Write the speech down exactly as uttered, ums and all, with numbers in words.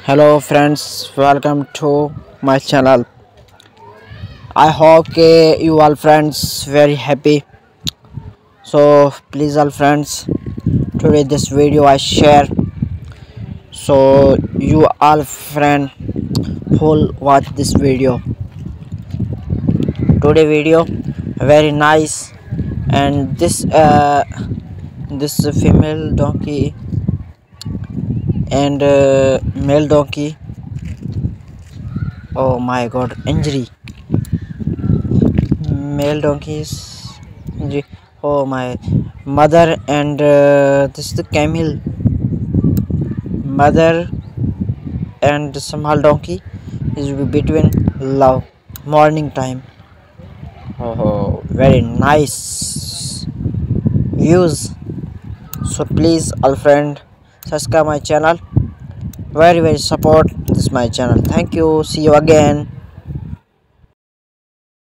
Hello friends, welcome to my channel. I hope ke you all friends very happy. So please all friends, today this video I share. So you all friend who watch this video. Today video very nice, and this uh this female donkey and uh, male donkey. Oh my god, injury. Male donkeys. Injury. Oh my mother and uh, this is the camel. Mother and small donkey is between love. Morning time. Oh, very nice views. So please, all friend, subscribe my channel. Very very support this my channel. Thank you. See you again.